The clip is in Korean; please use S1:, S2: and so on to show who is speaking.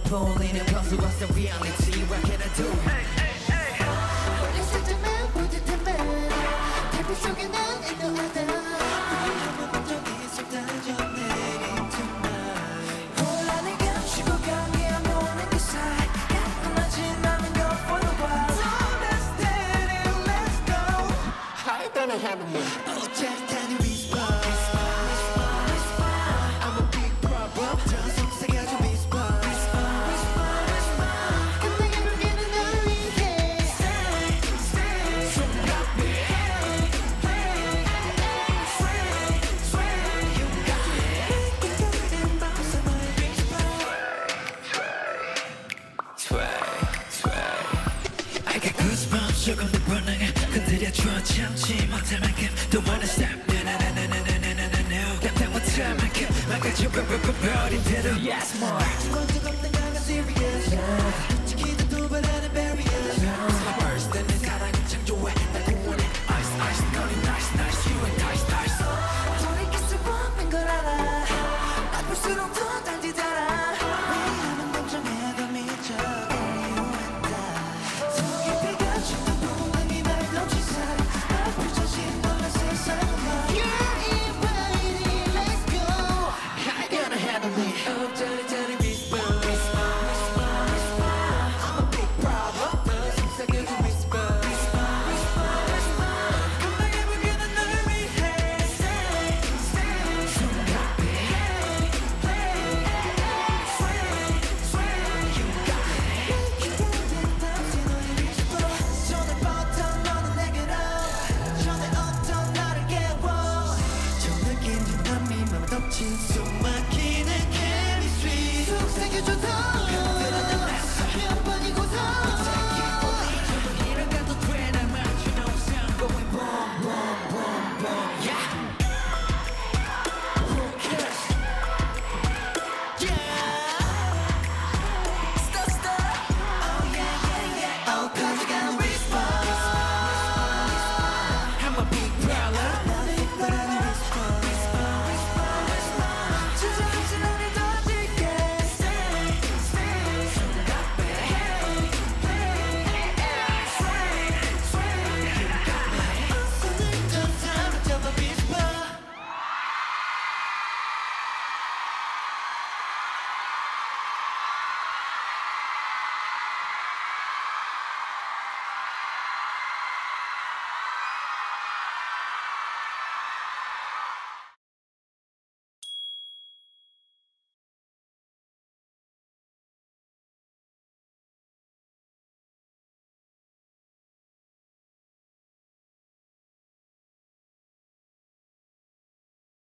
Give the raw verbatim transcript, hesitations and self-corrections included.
S1: 보이는 cause what's the reality what can I do
S2: 원래 살짝만 뿌듯함만 달빛 속에 난 인도하다 위험한 감정이 쏟아져 내린 tonight 혼란을 감추고 감기 안 보는 그 사이 가끔하진 않은 것 for a while So let's get it, let's go
S1: I don't know how to move
S2: 어쨌든 whisper I'm a big problem 더 속삭여줘 whisper
S3: 조금 더 불안해 건드려줘 참지 못할 만큼 Don't wanna stop No no no no no no no no no 감당 못할 만큼 망가져 버린 대로 Yes more
S2: 중간중 없는 강한 serious 지키다 도발하는 barriers
S3: First 내 사랑은 창조해 날 구원해 Ice ice 너는 nice nice You and nice nice
S2: 돌이킬 수 없는 걸 알아 나쁠수록 더 달디달아 위험한 감정에 더 미쳐 You and I 더 깊이 갇힌 동공이 날 넘치사 날 펼쳐진 너의 세상은 You're invited, let's go
S1: I gotta handle me
S2: Oh, dirty, dirty whisper I'm a big problem 더 속삭여줘 whisper 감당해 보기는 널 위해 Stay, stay 손 가ppe Play, play Sway, you got it 기다린 당시 너의 whisper 손을 뻗어 너는 내게로 전에 어떤 나를 깨워 저 느낌 난 맘을 덮친 숨 막히는 chemistry 속삭여줘 더